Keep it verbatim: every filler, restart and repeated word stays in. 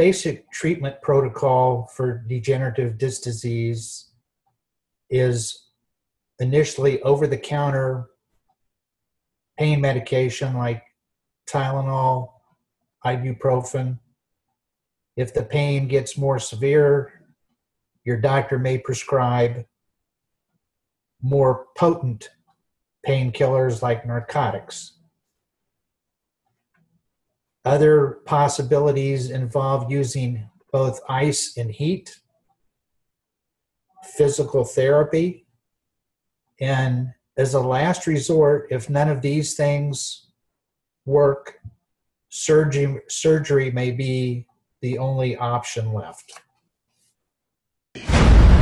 basic treatment protocol for degenerative disc disease is initially over-the-counter pain medication like Tylenol, ibuprofen. If the pain gets more severe, your doctor may prescribe more potent painkillers like narcotics. Other possibilities involve using both ice and heat, physical therapy, and as a last resort, if none of these things work, surgery, surgery may be the only option left.